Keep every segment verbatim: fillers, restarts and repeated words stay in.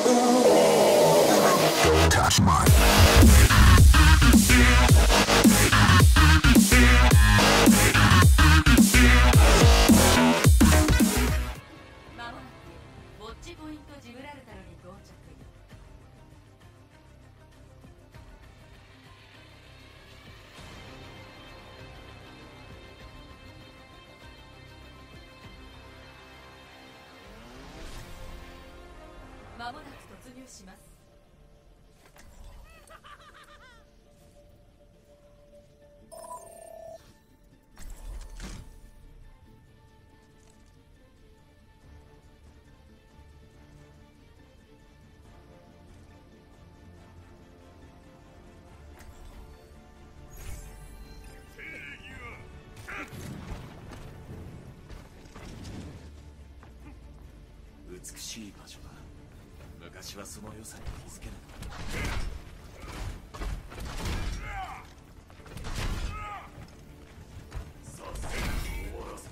Don't touch mine. まもなくウォッチポイントジブラルタルに到着。まもなく突入します。 美しい場所だ。昔はその良さに気づけなかった。さあ、終わらせて。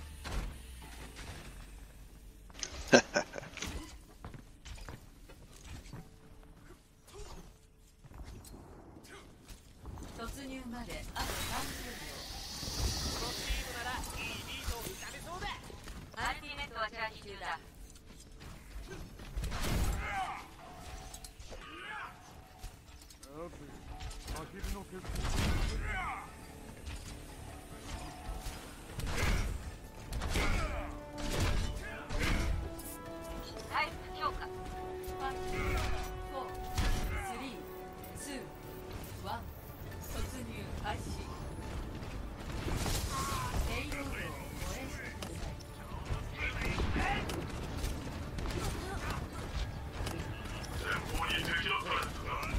突入まであとさんじゅうびょう。 このチームならいいリードをつかめそうだ。 アルティメットはチャージ中だ。 アヒルの血回復強化。ファイブ、フォー、スリー、ツー、ワン。突入開始。ペイロードを燃やしてください。 前方に敵のタレントが。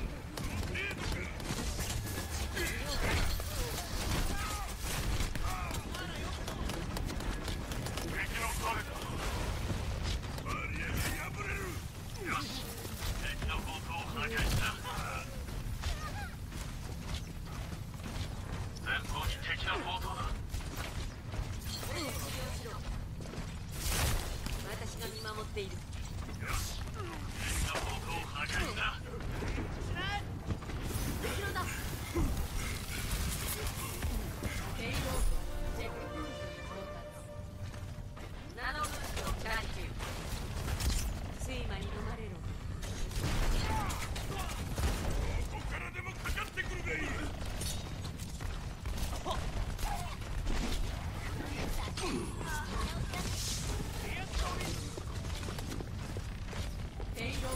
私が見守っている。ペイロードチェックポイントに到達。ナノブーストチャージ中。睡魔に飲まれろ。 どこからでもかかってくるがいい。 ペイロードチェックポイントに到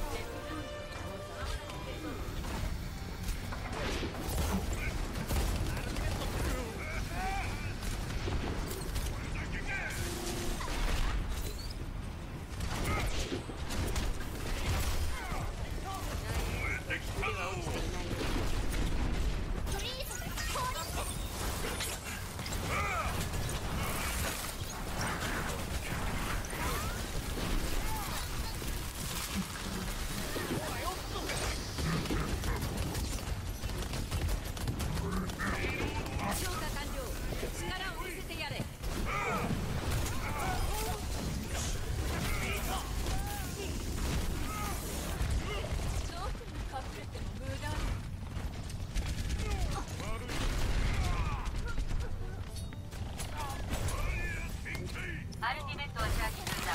アルティメットはチャージ中だ。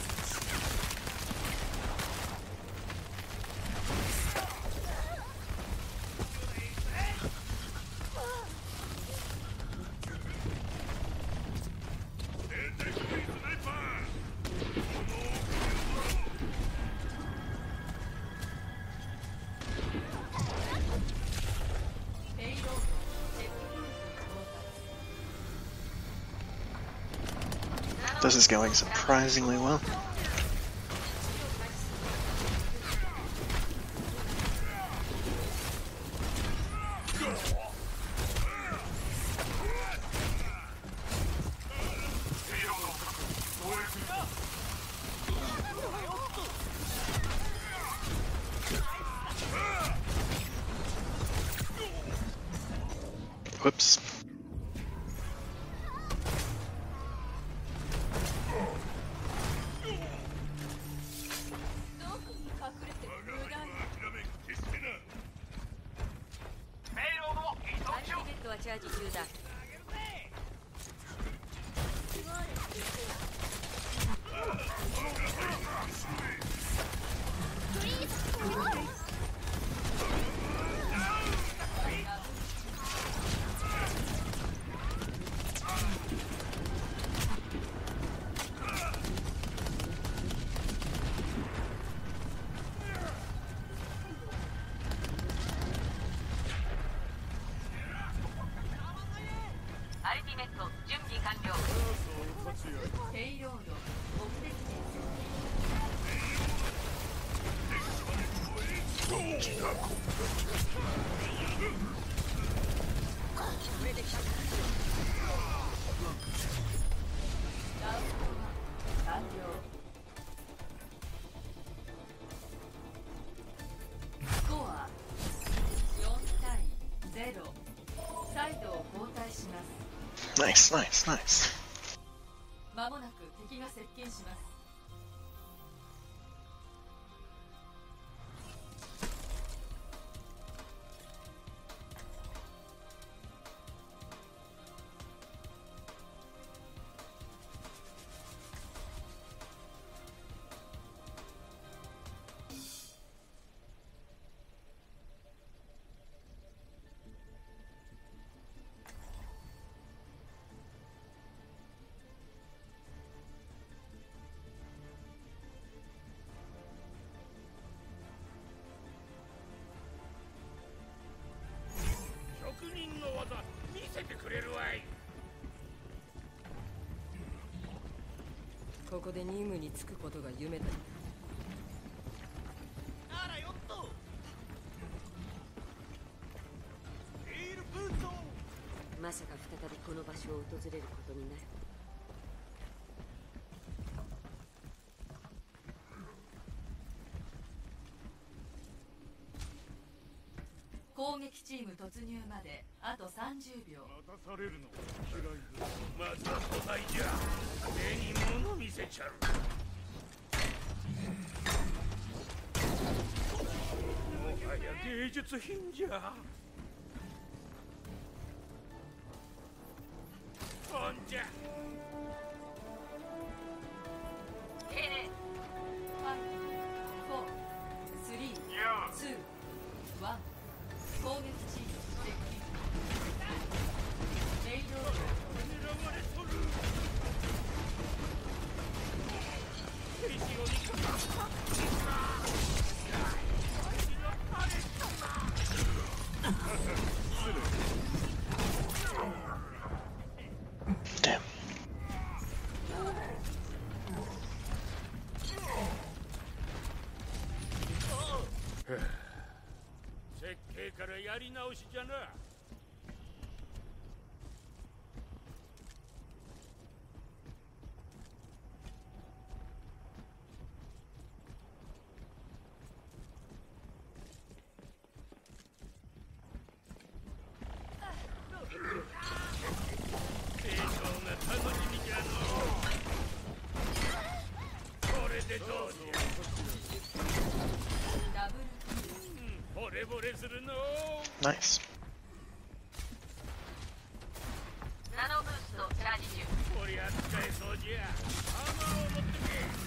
ペイロードチェックポイントに到達。 This is going surprisingly well. Whoops. ャージ中だ。アルティメット準備完了。ペイロード目的地。完了。スコアよん対ゼロ。サイドを交代します。 Nice, nice, nice. まもなく敵が接近します。 職人の技見せてくれるわい。 ここで任務に就くことが夢だ。 あらよっと。エールブート。 まさか再びこの場所を訪れることになる。攻撃チーム突入まであとさんじゅうびょう。 待たされるの嫌いだ。まずは都内じゃ目に物見せちゃう。もはや芸術品じゃ。ほんじゃ敬礼。ご、よん、さん、に、に、いち、攻撃チーム接近。レイドード狙われとる。敵を味方。 Damn. 設計からやり直しじゃな。成長が楽しみじゃの。これでどうじゃ。 ダブル惚れ惚れするの。 Nice. ナノブーストチャージ中。 こりゃ使えそうじゃ。ハマーを持ってけ。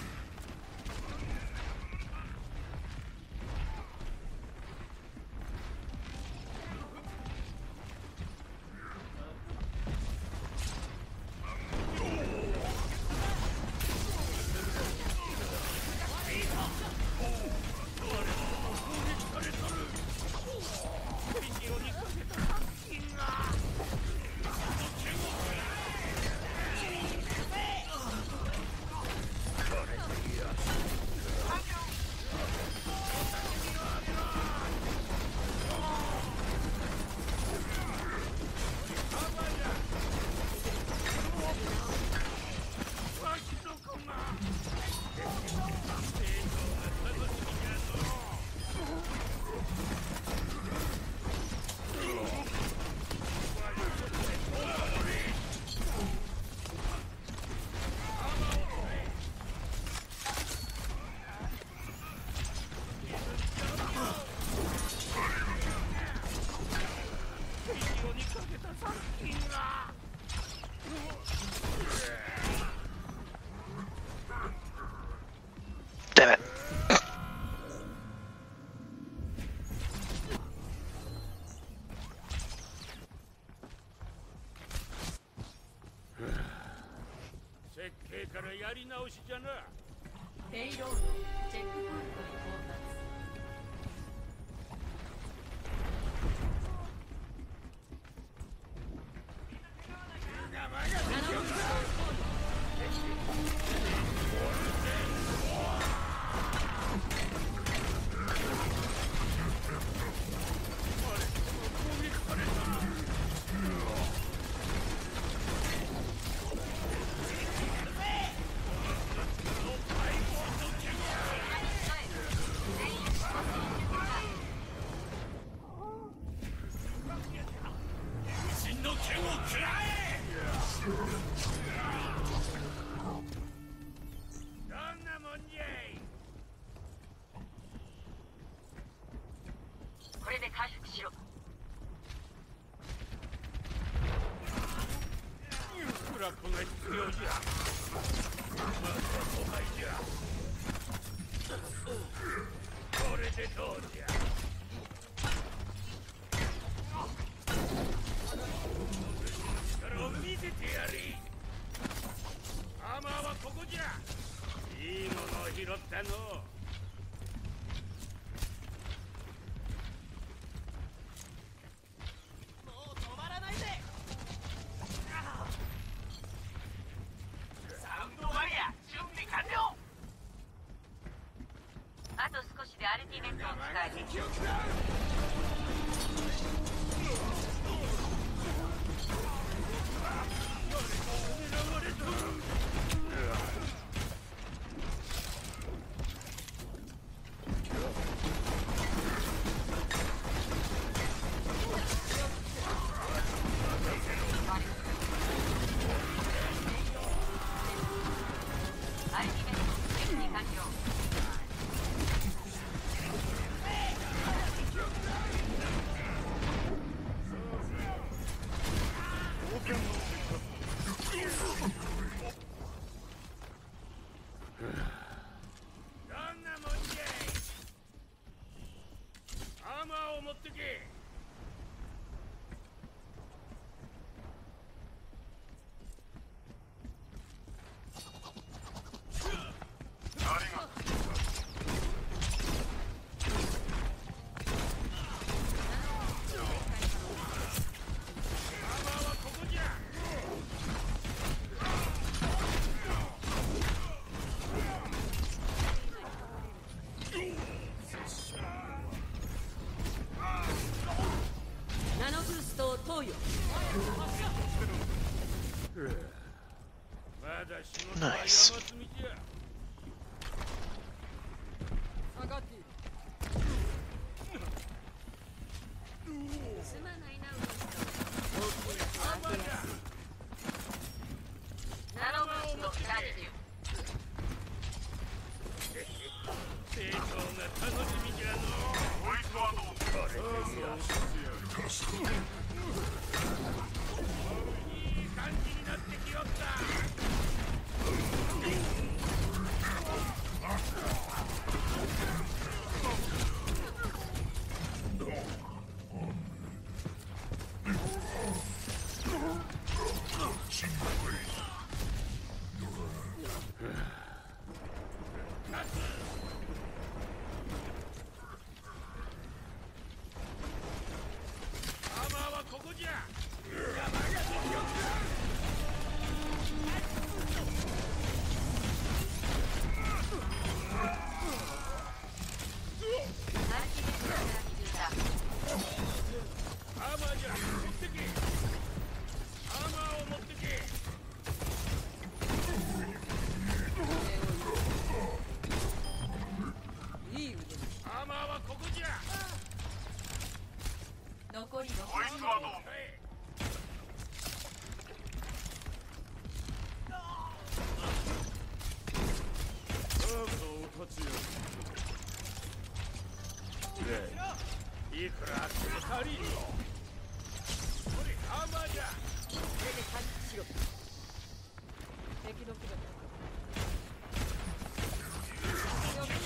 敵を味方。 Damn it. 設計からやり直しじゃな。 ペイロードチェックポイントに到達。 これで回復しろ。 スラップが必要じゃ。まずは疎開じゃ。これでどうじゃ。力を見せてやれ。アーマーはここじゃ。いいものを拾ったの。 あと少しでアルティメットを使える。アルティメット準備完了。 アーマーを持ってけ。 ナノブーストを投与。 まだ仕事は山積みじゃ。 すまないなウエスト。大きな不安定や。ナノブーストチャージ中。 成長が楽しみじゃの。 こいつはどうこれですよ。 助かる。 いい感じになってきよった。アーマーはここじゃ。アーマーじゃ。持ってけ。アーマーを持ってけ。アーマーはここじゃ。 残りろくこいつはどういくらあっても足りんの。これアーマーじゃ。 これで回復しろ。敵の気分。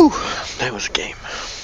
Whew, that was a game.